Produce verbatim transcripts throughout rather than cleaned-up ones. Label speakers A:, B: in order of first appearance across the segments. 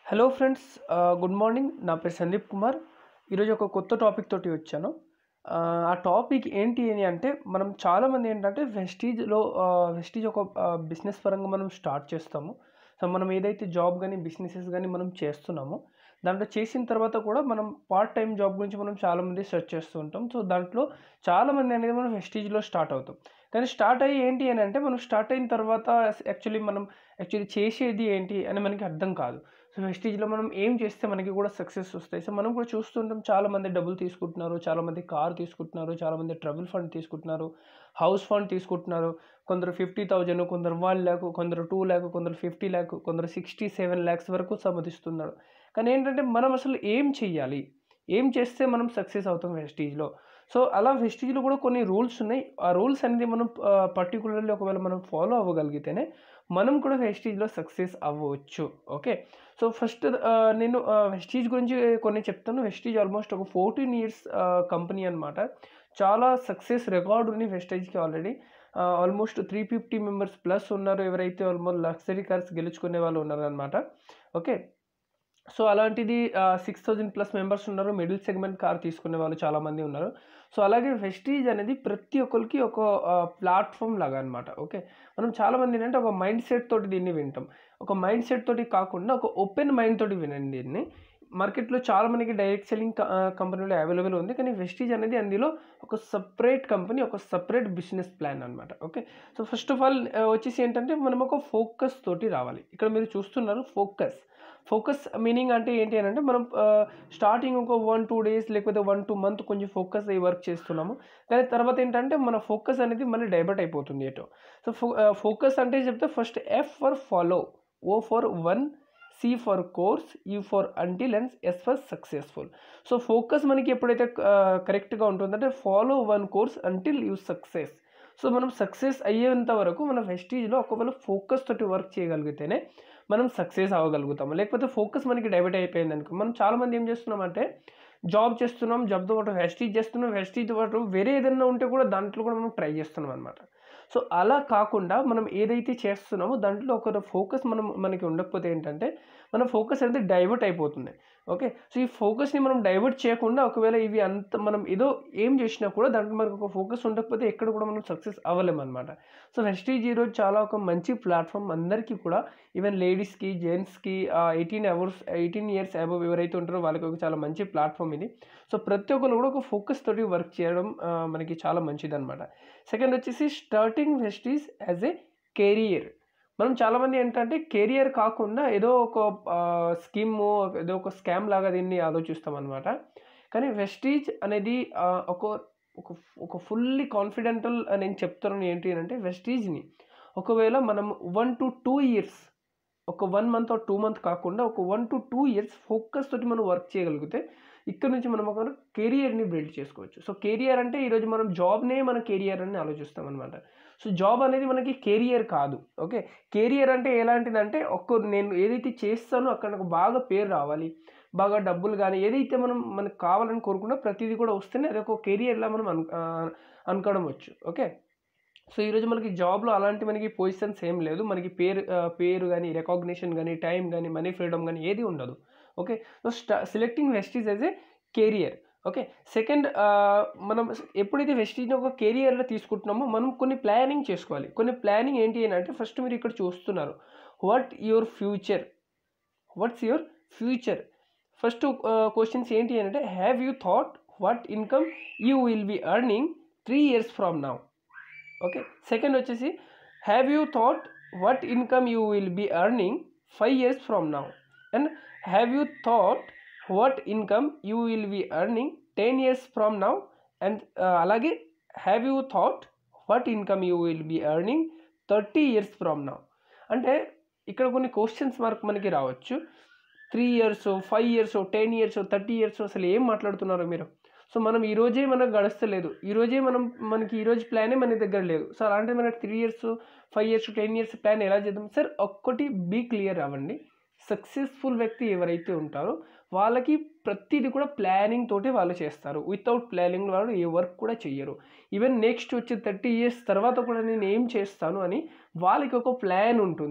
A: Hello friends, good morning. నా పేరు సందీప్ కుమార్. ఈరోజు ఒక కొత్త టాపిక్ తోటి వచ్చాను. ఆహ్, ఆ టాపిక్ ఏంటి అని అంటే, మనం చాలామంది ఏంటంటే వెస్టీజ్‌లో ఆహ్, వెస్టీజ్ ఒక ఆహ్, బిజినెస్ పరంగా మనం స్టార్ట్ చేస్తాము. సో, మనం ఏదైతే జాబ్ గాని, బిజినెసెస్ గాని మనం చేస్తున్నామో, దాంట్లో చేసిన తర్వాత కూడా మనం పార్ట్ టైమ్ జాబ్ గురించి మనం చాలామంది సెర్చ్ చేస్తూ ఉంటాం. సో, దాంట్లో చాలామంది అనేది మనం వెస్టీజ్‌లో స్టార్ట్ అవుతాం. కానీ స్టార్ట్ అయ్యి ఏంటి అని అంటే, మనం స్టార్ట్ అయిన తర్వాత యాక్చువల్లీ మనం యాక్చువల్లీ చేసేది ఏంటి అని మనకి అర్థం కాదు. సో, వెస్టీజ్‌లో మనం ఏం చేస్తే మనకి కూడా సక్సెస్ వస్తాయి. సో, మనం కూడా చూస్తుంటాం, చాలామంది డబ్బులు తీసుకుంటున్నారు, చాలామంది కార్ తీసుకుంటున్నారు, చాలామంది ట్రావెల్ ఫండ్ తీసుకుంటున్నారు, హౌస్ ఫండ్ తీసుకుంటున్నారు. కొందరు యాభై వేలు, కొందరు ఒక లక్ష, కొందరు రెండు లక్షలు, కొందరు యాభై లక్షలు, కొందరు అరవై ఏడు లక్షల వరకు సంపాదిస్తున్నారు. కానీ ఏంటంటే, మనం అసలు ఏం చెయ్యాలి? ఏం చేస్తే మనం సక్సెస్ అవుతాం వెస్టీజ్‌లో? సో, అలా వెస్టీజ్‌లో కూడా కొన్ని రూల్స్ ఉన్నాయి. ఆ రూల్స్ అనేది మనం ఆహ్, పర్టిక్యులర్‌లీ ఒకవేళ మనం ఫాలో అవ్వగలిగితేనే మనం కూడా వెస్టీజ్‌లో సక్సెస్ అవ్వచ్చు. ఓకే. సో, ఫస్ట్ ఆహ్, నేను ఆహ్, వెస్టీజ్ గురించి కొన్ని చెప్తాను. వెస్టీజ్ ఆల్మోస్ట్ ఒక పద్నాలుగు ఇయర్స్ ఆహ్, కంపెనీ అనమాట. చాలా సక్సెస్ రికార్డ్ ఉంది వెస్టీజ్‌కి ఆల్రెడీ. ఆహ్, ఆల్మోస్ట్ మూడు వందల యాభై మెంబర్స్ ప్లస్ ఉన్నారు. ఎవరైతే ఆల్మోస్ట్ లగ్జరీ కార్స్ గెలుచుకునే వాళ్ళు ఉన్నారనమాట. ఓకే. సో, అలాంటిది ఆహ్, ఆరు వేల ప్లస్ మెంబర్స్ ఉన్నారు. మిడిల్ సెగ్మెంట్ కార్ తీసుకునే వాళ్ళు చాలామంది ఉన్నారు. సో, అలాగే వెస్టీజ్ అనేది ప్రతి ఒక్కరికి ఒక ఆహ్, ప్లాట్‌ఫార్మ్ లాగా అనమాట. ఓకే. మనం చాలామంది ఏంటంటే ఒక మైండ్ సెట్ తోటి దీన్ని వింటాం. ఒక మైండ్ సెట్ తోటి కాకుండా ఒక ఓపెన్ మైండ్ తోటి వినండి దీన్ని. మార్కెట్‌లో చాలా మనకి డైరెక్ట్ సెల్లింగ్ క ఆహ్, కంపెనీలు అవైలబుల్ ఉంది. కానీ వెస్టీజ్ అనేది అందులో ఒక సెపరేట్ కంపెనీ, ఒక సెపరేట్ బిజినెస్ ప్లాన్ అనమాట. Okay. So, first of all ఆహ్, వచ్చేసి ఏంటంటే, మనం ఒక ఫోకస్ తోటి రావాలి. ఇక్కడ మీరు చూస్తున్నారు ఫోకస్. ఫోకస్ మీనింగ్ అంటే ఏంటి అనంటే, మనం ఆహ్, స్టార్టింగ్ ఒక ఒకటి, రెండు డేస్ లేకపోతే ఒకటి, రెండు మంత్ కొంచెం ఫోకస్ అయ్యి వర్క్ చేస్తున్నాము. కానీ తర్వాత ఏంటంటే, మన ఫోకస్ అనేది మళ్ళీ డైవర్ట్ అయిపోతుంది ఎటో. సో, ఫో ఆహ్, ఫోకస్ అంటే చెప్తే first F for follow, O for one, C for course, U for until and S for successful. So, focus మనకి ఎప్పుడైతే ఆహ్, కరెక్ట్‌గా ఉంటుందంటే, follow one course until you success. So, మనం సక్సెస్ అయ్యేంత వరకు మన వెస్టీజ్‌లో ఒకవేళ ఫోకస్ తోటి వర్క్ చేయగలిగితేనే మనం సక్సెస్ అవ్వగలుగుతాము. లేకపోతే ఫోకస్ మనకి డైవర్ట్ అయిపోయిందనుకో, మనం చాలామంది ఏం చేస్తున్నామంటే, జాబ్ చేస్తున్నాం, జాబ్‌తో పాటు వెస్టీజ్ చేస్తున్నాం, వెస్టీజ్‌తో పాటు వేరే ఏదన్నా ఉంటే కూడా దాంట్లో కూడా మనం ట్రై చేస్తున్నాం అనమాట. సో, అలా కాకుండా మనం ఏదైతే చేస్తున్నామో దాంట్లో ఒక ఫోకస్ మనం మనకి ఉండకపోతే ఏంటంటే, మన ఫోకస్ అనేది డైవర్ట్ అయిపోతుంది. ఓకే. సో, ఈ ఫోకస్‌ని మనం డైవర్ట్ చేయకుండా ఒకవేళ ఇవి అంత మనం ఏదో ఏం చేసినా కూడా దాంట్లో మనకు ఒక ఫోకస్ ఉండకపోతే ఎక్కడ కూడా మనం సక్సెస్ అవ్వలేమనమాట. సో, వెస్టీజ్ ఈరోజు చాలా ఒక మంచి ప్లాట్‌ఫార్మ్ అందరికీ కూడా, ఈవెన్ లేడీస్‌కి, జెంట్స్‌కి ఆహ్, పద్దెనిమిది అవర్స్ పద్దెనిమిది ఇయర్స్ అబోవ్ ఎవరైతే ఉంటారో వాళ్ళకి ఒక చాలా మంచి ప్లాట్‌ఫార్మ్ ఇది. సో, ప్రతి ఒక్కళ్ళు కూడా ఒక ఫోకస్ తోటి వర్క్ చేయడం ఆహ్, మనకి చాలా మంచిదనమాట. సెకండ్ వచ్చేసి starting Vestige as a career. మనం చాలామంది ఏంటంటే, కెరియర్ కాకుండా ఏదో ఒక ఆహ్, స్కీము, ఏదో ఒక స్కామ్ లాగా దీన్ని ఆలోచిస్తామనమాట. కానీ వెస్టీజ్ అనేది ఆహ్, ఒక ఒక ఒక ఫుల్లీ కాన్ఫిడెంటల్ నేను చెప్తున్నాను ఏంటి అనంటే, వెస్టీజ్‌ని ఒకవేళ మనం ఒకటి రెండు ఇయర్స్, ఒక ఒకటి మంత్ ఆర్ రెండు మంత్ కాకుండా ఒక ఒకటి రెండు ఇయర్స్ ఫోకస్ తోటి మనం వర్క్ చేయగలిగితే, ఇక్కడ నుంచి మనం ఒక కెరియర్‌ని బిల్డ్ చేసుకోవచ్చు. సో, కెరియర్ అంటే ఈరోజు మనం జాబ్‌నే మన కెరియర్ అని ఆలోచిస్తామనమాట. సో, జాబ్ అనేది మనకి కెరియర్ కాదు. ఓకే. కెరియర్ అంటే ఎలాంటిదంటే, ఒక్క నేను ఏదైతే చేస్తానో అక్కడ నాకు బాగా పేరు రావాలి, బాగా డబ్బులు గాని, ఏదైతే మనం మనకు కావాలని కోరుకున్నా ప్రతీది కూడా వస్తేనే అదొక కెరియర్‌లా మనం అను ఆహ్, అనుకోవడం వచ్చు. ఓకే. సో, ఈరోజు మనకి జాబ్‌లో అలాంటి మనకి పొజిషన్స్ ఏం లేదు. మనకి పేరు ఆహ్, పేరు గాని, రికాగ్నిషన్ గాని, టైమ్ గాని, మనీ ఫ్రీడమ్ గాని ఏది ఉండదు. ఓకే. సో, స్ట selecting Vestige as a career. Okay. Second ah, మనం స్ ఎప్పుడైతే వెస్టీజ్‌ని ఒక కెరియర్‌లో తీసుకుంటున్నామో, మనం కొన్ని ప్లానింగ్ చేసుకోవాలి. కొన్ని ప్లానింగ్ ఏంటి అనంటే, ఫస్ట్ మీరు ఇక్కడ చూస్తున్నారు. What your future? What's your future? First ah, questions ఏంటి అనంటే, have you thought what income you will be earning మూడు years from now? Okay. Second వచ్చేసి, have you thought what income you will be earning ఐదు years from now? And have you thought what income you will be earning పది years from now? And ah, అలాగే have you thought what income you will be earning ముప్పై years from now? అంటే ఇక్కడ కొన్ని questions mark మనకి రావచ్చు. మూడు ఇయర్సో, ఐదు ఇయర్సో, పది ఇయర్సో, ముప్పై ఇయర్సో అసలు ఏం మాట్లాడుతున్నారో మీరు? సో, మనం ఈరోజే మనకు గడుస్తలేదు. ఈరోజే మనం మనకి ఈరోజు ప్లానే మన దగ్గర లేదు. సో, అలాంటిది మనకి మూడు ఇయర్స్, ఐదు ఇయర్స్, పది ఇయర్స్ ప్లాన్ ఎలా చేద్దాం? సార్, ఒక్కటి బీ క్లియర్ అవ్వండి. సక్సెస్‌ఫుల్ వ్యక్తి ఎవరైతే ఉంటారో వాళ్ళకి ప్రతీది కూడా ప్లానింగ్ తోటి వాళ్ళు చేస్తారు. వితౌట్ ప్లానింగ్ వాళ్ళు ఏ వర్క్ కూడా చెయ్యరు. ఈవెన్ నెక్స్ట్ వచ్చే ముప్పై ఇయర్స్ తర్వాత కూడా నేను ఏం చేస్తాను అని వాళ్ళకి ఒక ప్లాన్ ఉంటుంది.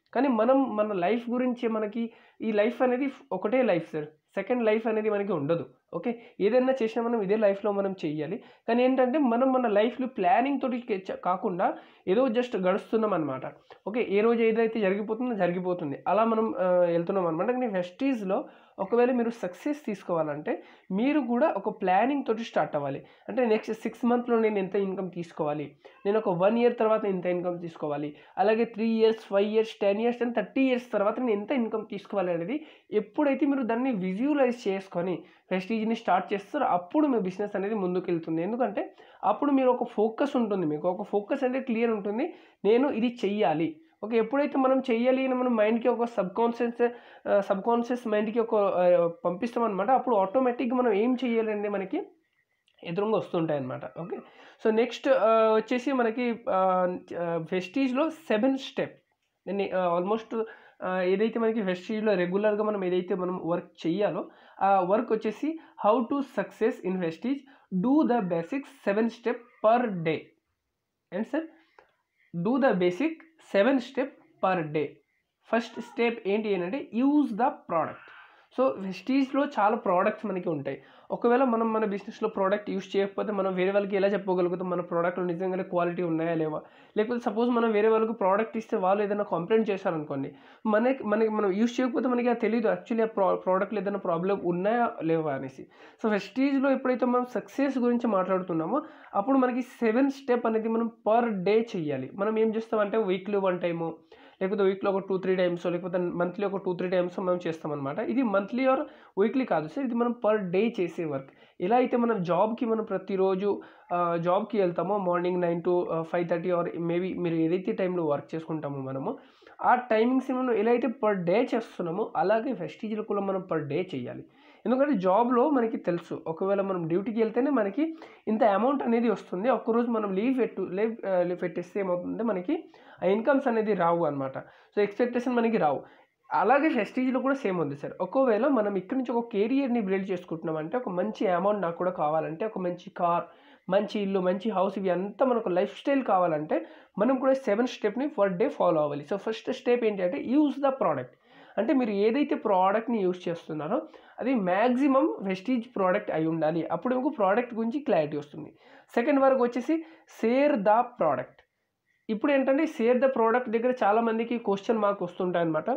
A: కానీ మనం మన లైఫ్ గురించి మనకి ఈ లైఫ్ అనేది ఒకటే లైఫ్ సార్, సెకండ్ లైఫ్ అనేది మనకి ఉండదు. ఓకే, ఏదైనా చేసినా మనం ఇదే లైఫ్లో మనం చెయ్యాలి. కానీ ఏంటంటే మనం మన లైఫ్లో ప్లానింగ్ తోటి కే- కాకుండా ఏదో జస్ట్ గడుస్తున్నాం అనమాట. ఓకే, ఏ రోజు ఏదైతే జరిగిపోతుందో జరిగిపోతుంది, అలా మనం ఆ, వెళ్తున్నాం అనమాట. కానీ వెస్టీజ్లో ఒకవేళ మీరు సక్సెస్ తీసుకోవాలంటే మీరు కూడా ఒక ప్లానింగ్ తోటి స్టార్ట్ అవ్వాలి. అంటే నెక్స్ట్ సిక్స్ మంత్లో నేను ఎంత ఇన్కమ్ తీసుకోవాలి, నేను ఒక వన్ ఇయర్ తర్వాత ఎంత ఇన్కమ్ తీసుకోవాలి, అలాగే three years five years ten years and thirty years తర్వాత నేను ఎంత ఇన్కమ్ తీసుకోవాలి అనేది ఎప్పుడైతే మీరు దాన్ని విజువలైజ్ చేసుకొని వెస్టీజ్ని స్టార్ట్ చేస్తారో అప్పుడు మీ బిజినెస్ అనేది ముందుకు వెళ్తుంది. ఎందుకంటే అప్పుడు మీరు ఒక ఫోకస్ ఉంటుంది, మీకు ఒక ఫోకస్ అనేది క్లియర్ ఉంటుంది, నేను ఇది చెయ్యాలి. ఓకే, ఎప్పుడైతే మనం చెయ్యాలి అని మనం మైండ్కి ఒక సబ్ కాన్షియస్ సబ్ కాన్షియస్ మైండ్కి ఒక పంపిస్తాం అనమాట, అప్పుడు ఆటోమేటిక్గా మనం ఏం చెయ్యాలండి మనకి ఎదురుగా వస్తుంటాయి అన్నమాట. ఓకే, సో నెక్స్ట్ వచ్చేసి మనకి వెస్టీజ్లో సెవెన్ స్టెప్ నేను ఆల్మోస్ట్ ఏదైతే మనకి వెస్టీజ్లో రెగ్యులర్గా మనం ఏదైతే మనం వర్క్ చెయ్యాలో ఆ వర్క్ వచ్చేసి how to success in Vestige, do the basics seven step per day. And sir do the basic seven step per day. First step ఏంటి అంటే యూజ్ ద ప్రోడక్ట్. సో వెస్టీజ్లో చాలా ప్రోడక్ట్స్ మనకి ఉంటాయి. ఒకవేళ మనం మన బిజినెస్లో ప్రోడక్ట్ యూస్ చేయకపోతే మనం వేరే వాళ్ళకి ఎలా చెప్పగలుగుతాం మన ప్రోడక్ట్లో నిజంగానే క్వాలిటీ ఉన్నాయా లేవా? లేకపోతే సపోజ్ మనం వేరే వాళ్ళకి ప్రోడక్ట్ ఇస్తే వాళ్ళు ఏదైనా కంప్లైంట్ చేశారనుకోండి, మనకి మనకి మనం యూస్ చేయకపోతే మనకి అది తెలియదు యాక్చువల్లీ ఆ ప్రో ప్రోడక్ట్లో ఏదైనా ప్రాబ్లం ఉన్నాయా లేవా అనేసి. సో వెస్టీజ్లో ఎప్పుడైతే మనం సక్సెస్ గురించి మాట్లాడుతున్నామో అప్పుడు మనకి సెవెన్ స్టెప్ అనేది మనం పర్ డే చెయ్యాలి. మనం ఏం చేస్తామంటే వీక్లీ వన్ టైము, లేకపోతే వీక్లో ఒక టూ త్రీ టైమ్స్, లేకపోతే మంత్లీ ఒక టూ త్రీ టైమ్స్ మనం చేస్తామన్నమాట. ఇది మంత్లీ ఆర్ వీక్లీ కాదు సార్, ఇది మనం పర్ డే చేసే వర్క్. ఎలా అయితే మనం జాబ్కి మనం ప్రతిరోజు జాబ్కి వెళ్తామో morning nine to five thirty or maybe మీరు ఏదైతే టైంలో వర్క్ చేసుకుంటామో మనము ఆ టైమింగ్స్ మనం ఎలా అయితే పర్ డే చేస్తున్నామో అలాగే వెస్టీజ్లో కూడా మనం పర్ డే చేయాలి. ఎందుకంటే జాబ్లో మనకి తెలుసు ఒకవేళ మనం డ్యూటీకి వెళ్తేనే మనకి ఇంత అమౌంట్ అనేది వస్తుంది, ఒక్కరోజు మనం లీవ్ పెట్టు లీవ్ లీవ్ పెట్టేస్తే ఏమవుతుందంటే మనకి ఆ ఇన్కమ్స్ అనేది రావు అనమాట. సో ఎక్స్పెక్టేషన్ మనకి రావు. అలాగే వెస్టీజ్లో కూడా సేమ్ ఉంది సార్. ఒకవేళ మనం ఇక్కడ నుంచి ఒక కెరియర్ని బిల్డ్ చేసుకుంటున్నాం అంటే ఒక మంచి అమౌంట్ నాకు కూడా కావాలంటే, ఒక మంచి కార్, మంచి ఇల్లు, మంచి హౌస్, ఇవి అంతా మనకు లైఫ్ స్టైల్ కావాలంటే మనం కూడా సెవెన్ స్టెప్ని పర్ డే ఫాలో అవ్వాలి. సో ఫస్ట్ స్టెప్ ఏంటి అంటే యూజ్ ద ప్రోడక్ట్. అంటే మీరు ఏదైతే ప్రోడక్ట్ని యూజ్ చేస్తున్నారో అది మ్యాక్సిమం వెస్టీజ్ ప్రోడక్ట్ అయి ఉండాలి, అప్పుడు మీకు ప్రోడక్ట్ గురించి క్లారిటీ వస్తుంది. సెకండ్ వరకు వచ్చేసి షేర్ ద ప్రోడక్ట్. ఇప్పుడు ఏంటంటే షేర్ ద ప్రోడక్ట్ దగ్గర చాలామందికి క్వశ్చన్ మార్క్ వస్తుంటాయి అనమాట.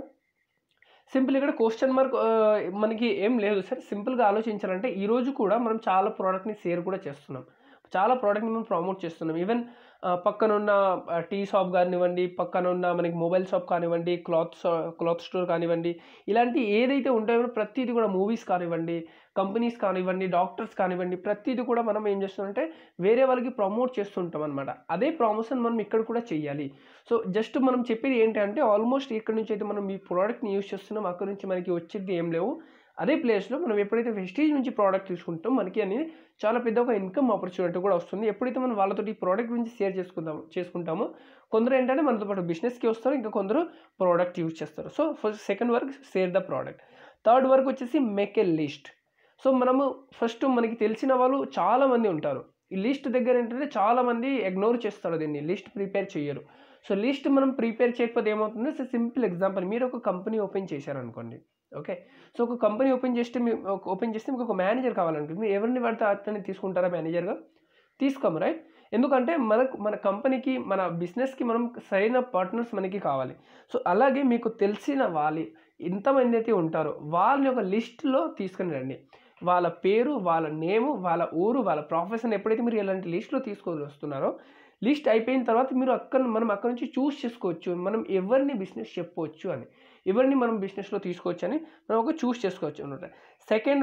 A: సింపుల్ ఇక్కడ క్వశ్చన్ మార్క్ మనకి ఏం లేదు సార్. సింపుల్గా ఆలోచించాలంటే ఈరోజు కూడా మనం చాలా ప్రోడక్ట్ని షేర్ కూడా చేస్తున్నాం, చాలా ప్రోడక్ట్ని మనం ప్రమోట్ చేస్తున్నాం. ఈవెన్ పక్కన ఉన్న టీ షాప్ కానివ్వండి, పక్కన ఉన్న మనకి మొబైల్ షాప్ కానివ్వండి, క్లాత్ క్లాత్ స్టోర్ కానివ్వండి, ఇలాంటి ఏదైతే ఉంటాయో ప్రతిదీ కూడా మూవీస్ కానివ్వండి, కంపెనీస్ కానివ్వండి, డాక్టర్స్ కానివ్వండి, ప్రతిదీ కూడా మనం ఏం చేస్తామంటే వేరే వాళ్ళకి ప్రమోట్ చేస్తుంటాం అనమాట. అదే ప్రమోషన్ మనం ఇక్కడ కూడా చేయాలి. సో జస్ట్ మనం చెప్పేది ఏంటంటే ఆల్మోస్ట్ ఇక్కడ నుంచి అయితే మనం ఈ ప్రోడక్ట్ని యూజ్ చేస్తున్నాం, అక్కడ నుంచి మనకి వచ్చేది ఏం లేవు. అదే ప్లేస్లో మనం ఎప్పుడైతే వెస్టీజ్ నుంచి ప్రోడక్ట్ తీసుకుంటాం మనకి అనేది చాలా పెద్ద ఒక ఇన్కమ్ ఆపర్చునిటీ కూడా వస్తుంది. ఎప్పుడైతే మనం వాళ్ళతో ఈ ప్రోడక్ట్ గురించి షేర్ చేసుకుంటాము చేసుకుంటామో కొందరు ఏంటంటే మనతో పాటు బిజినెస్కి వస్తారు, ఇంకా కొందరు ప్రోడక్ట్ యూజ్ చేస్తారు. So first second work share the product. Third work వచ్చేసి మేక్ ఏ లిస్ట్. సో మనము ఫస్ట్ మనకి తెలిసిన వాళ్ళు చాలామంది ఉంటారు, ఈ లిస్ట్ దగ్గర ఏంటంటే చాలామంది ఇగ్నోర్ చేస్తారు, దీన్ని లిస్ట్ ప్రిపేర్ చేయరు. సో లిస్ట్ మనం ప్రిపేర్ చేయకపోతే ఏమవుతుంది, సో సింపుల్ ఎగ్జాంపుల్ మీరు ఒక కంపెనీ ఓపెన్ చేశారనుకోండి. ఓకే, సో ఒక కంపెనీ ఓపెన్ చేస్తే మీ ఓపెన్ చేస్తే మీకు ఒక మేనేజర్ కావాలంటే మీరు ఎవరిని పడితే అతన్ని తీసుకుంటారా మేనేజర్గా? తీసుకోము, రైట్? ఎందుకంటే మనకు మన కంపెనీకి మన బిజినెస్కి మనం సరైన పార్ట్నర్స్ మనకి కావాలి. సో అలాగే మీకు తెలిసిన వాళ్ళు ఎంతమంది అయితే ఉంటారో వాళ్ళని ఒక లిస్ట్లో తీసుకుని రండి. వాళ్ళ పేరు, వాళ్ళ నేము, వాళ్ళ ఊరు, వాళ్ళ ప్రొఫెషన్ ఎప్పుడైతే మీరు ఇలాంటి లిస్ట్లో తీసుకొని వస్తున్నారో లిస్ట్ అయిపోయిన తర్వాత మీరు అక్కడ మనం అక్కడ నుంచి చూస్ చేసుకోవచ్చు మనం ఎవరిని బిజినెస్ చెప్పవచ్చు అని, ఎవరిని మనం బిజినెస్లో తీసుకోవచ్చు అని మనం ఒక చూస్ చేసుకోవచ్చు అనమాట. సెకండ్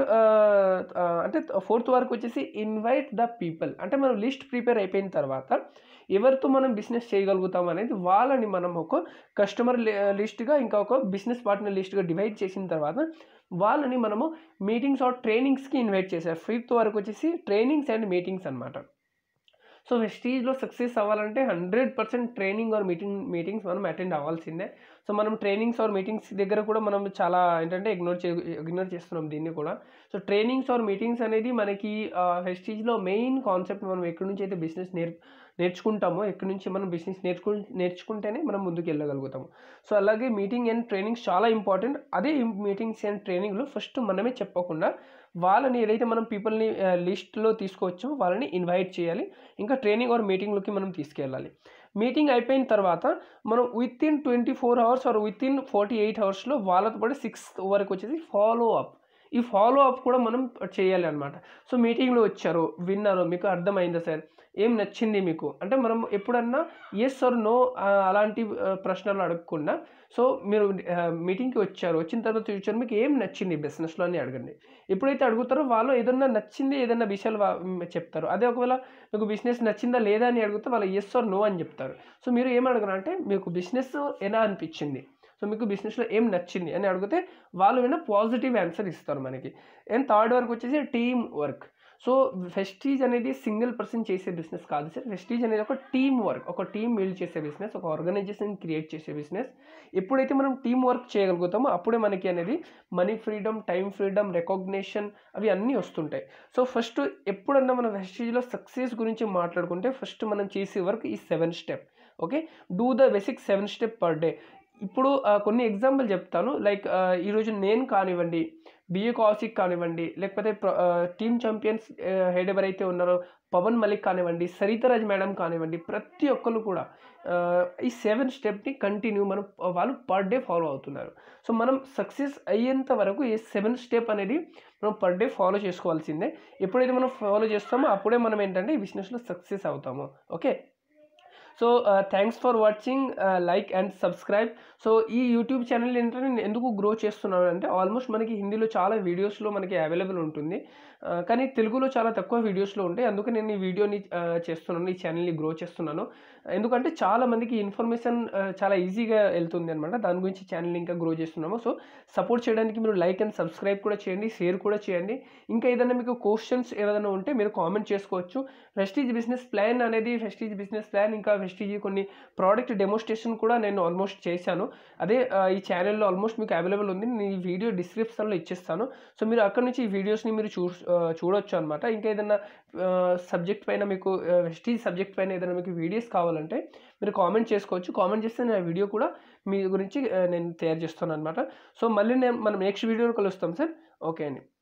A: అంటే ఫోర్త్ వరకు వచ్చేసి ఇన్వైట్ ద పీపుల్. అంటే మనం లిస్ట్ ప్రిపేర్ అయిపోయిన తర్వాత ఎవరితో మనం బిజినెస్ చేయగలుగుతాం అనేది వాళ్ళని మనం ఒక కస్టమర్ లిస్ట్గా ఇంకా ఒక బిజినెస్ పార్ట్నర్ లిస్ట్గా డివైడ్ చేసిన తర్వాత వాళ్ళని మనము మీటింగ్స్ ఆర్ ట్రైనింగ్స్కి ఇన్వైట్ చేశారు. ఫిఫ్త్ వరకు వచ్చేసి ట్రైనింగ్స్ అండ్ మీటింగ్స్ అనమాట. సో వెస్టీజ్లో సక్సెస్ అవ్వాలంటే hundred percent training or meeting meetings మనం అటెండ్ అవ్వాల్సిందే. సో మనం ట్రైనింగ్స్ ఆర్ మీటింగ్స్ దగ్గర కూడా మనం చాలా ఏంటంటే ఇగ్నోర్ చే ఇగ్నోర్ చేస్తున్నాం దీన్ని కూడా. సో ట్రైనింగ్స్ ఆర్ మీటింగ్స్ అనేది మనకి వెస్టీజ్లో మెయిన్ కాన్సెప్ట్. మనం ఎక్కడి నుంచి అయితే బిజినెస్ నేర్ నేర్చుకుంటామో, ఎక్కడి నుంచి మనం బిజినెస్ నేర్చుకు నేర్చుకుంటేనే మనం ముందుకు వెళ్ళగలుగుతాము. సో అలాగే మీటింగ్ అండ్ ట్రైనింగ్స్ చాలా ఇంపార్టెంట్. అదే మీటింగ్స్ అండ్ ట్రైనింగ్లో ఫస్ట్ మనమే చెప్పకుండా వాళ్ళని ఏదైతే మనం పీపుల్ని లిస్ట్లో తీసుకోవచ్చో వాళ్ళని ఇన్వైట్ చేయాలి. ఇంకా ట్రైనింగ్ ఆర్ మీటింగ్లోకి మనం తీసుకెళ్ళాలి. మీటింగ్ అయిపోయిన తర్వాత మనం within twenty four hours or within forty eight అవర్స్లో వాళ్ళతో పాటు సిక్స్త్ వరకు వచ్చేసి ఫాలో అప్. ఈ ఫాలో అప్ కూడా మనం చేయాలి అనమాట. సో మీటింగ్లో వచ్చారు, విన్నారు, మీకు అర్థమైందా సార్, ఏం నచ్చింది మీకు అంటే మనం ఎప్పుడన్నా ఎస్ ఆర్ నో అలాంటి ప్రశ్నలు అడగకుండా, సో మీరు మీటింగ్కి వచ్చారు, వచ్చిన తర్వాత చూసారు మీకు ఏం నచ్చింది బిజినెస్లో అని అడగండి. ఎప్పుడైతే అడుగుతారో వాళ్ళు ఏదన్నా నచ్చింది ఏదన్నా విషయాలు చెప్తారు. అదే ఒకవేళ మీకు బిజినెస్ నచ్చిందా లేదా అని అడిగితే వాళ్ళు ఎస్ ఆర్ నో అని చెప్తారు. సో మీరు ఏం అడగరంటే మీకు బిజినెస్ ఎలా అనిపించింది, సో మీకు బిజినెస్లో ఏం నచ్చింది అని అడిగితే వాళ్ళు ఏమైనా పాజిటివ్ ఆన్సర్ ఇస్తారు మనకి. అండ్ థర్డ్ వర్క్ వచ్చేసి టీమ్ వర్క్. సో వెస్టీజ్ అనేది సింగిల్ పర్సన్ చేసే బిజినెస్ కాదు సార్. వెస్టీజ్ అనేది ఒక టీమ్ వర్క్, ఒక టీమ్ బిల్డ్ చేసే బిజినెస్, ఒక ఆర్గనైజేషన్ క్రియేట్ చేసే బిజినెస్. ఎప్పుడైతే మనం టీమ్ వర్క్ చేయగలుగుతామో అప్పుడే మనకి అనేది money freedom, time freedom, recognition అవి అన్నీ వస్తుంటాయి. సో ఫస్ట్ ఎప్పుడన్నా మనం వెస్టీజ్లో సక్సెస్ గురించి మాట్లాడుకుంటే ఫస్ట్ మనం చేసే వర్క్ ఈ seven step. Okay, do the basic seven step per day. ఇప్పుడు కొన్ని ఎగ్జాంపుల్ చెప్తాను. లైక్ ఈరోజు నేను కానివ్వండి, బిఏ కౌశిక్ కానివ్వండి, లేకపోతే టీమ్ ఛాంపియన్స్ హెడ్ ఎవరైతే ఉన్నారో పవన్ మలిక్ కానివ్వండి, సరితరాజ్ మేడం కానివ్వండి, ప్రతి ఒక్కరు కూడా ఈ సెవెన్ స్టెప్ని కంటిన్యూ మనం వాళ్ళు పర్ డే ఫాలో అవుతున్నారు. సో మనం సక్సెస్ అయ్యేంత వరకు ఈ సెవెన్ స్టెప్ అనేది మనం పర్ డే ఫాలో చేసుకోవాల్సిందే. ఎప్పుడైతే మనం ఫాలో చేస్తామో అప్పుడే మనం ఏంటంటే ఈ బిజినెస్లో సక్సెస్ అవుతాము. Okay, so thanks for watching, like and subscribe. So ఈ యూట్యూబ్ ఛానల్ ఏంటంటే నేను ఎందుకు గ్రో చేస్తున్నాను అంటే ఆల్మోస్ట్ మనకి హిందీలో చాలా వీడియోస్లో మనకి అవైలబుల్ ఉంటుంది, కానీ తెలుగులో చాలా తక్కువ వీడియోస్లో ఉంటాయి. అందుకే నేను ఈ వీడియోని చేస్తున్నాను, ఈ ఛానల్ని గ్రో చేస్తున్నాను. ఎందుకంటే చాలా మందికి ఇన్ఫర్మేషన్ చాలా ఈజీగా వెళ్తుంది అనమాట. దాని గురించి ఛానల్ని ఇంకా గ్రో చేస్తున్నాము. సో సపోర్ట్ చేయడానికి మీరు లైక్ అండ్ సబ్స్క్రైబ్ కూడా చేయండి, షేర్ కూడా చేయండి. ఇంకా ఏదైనా మీకు క్వశ్చన్స్ ఏదైనా ఉంటే మీరు కామెంట్ చేసుకోవచ్చు. వెస్టీజ్ బిజినెస్ ప్లాన్ అనేది వెస్టీజ్ బిజినెస్ ప్లాన్ ఇంకా వెస్టీజ్ కొన్ని ప్రోడక్ట్ డెమోన్స్ట్రేషన్ కూడా నేను ఆల్మోస్ట్ చేశాను. అదే ఈ ఛానల్లో ఆల్మోస్ట్ మీకు అవైలబుల్ ఉంది. నేను ఈ వీడియో డిస్క్రిప్షన్లో ఇచ్చేస్తాను. సో మీరు అక్కడ నుంచి ఈ వీడియోస్ని మీరు చూ చూడొచ్చు అనమాట. ఇంకా ఏదైనా సబ్జెక్ట్ పైన మీకు వెస్టీజ్ సబ్జెక్ట్ పైన ఏదైనా మీకు వీడియోస్ కావాలంటే మీరు కామెంట్ చేసుకోవచ్చు. కామెంట్ చేస్తే నేను వీడియో కూడా మీ గురించి నేను తయారు చేస్తాను అనమాట. సో మళ్ళీ నేను మనం నెక్స్ట్ వీడియోలో కలుస్తాం సార్. ఓకే అండి.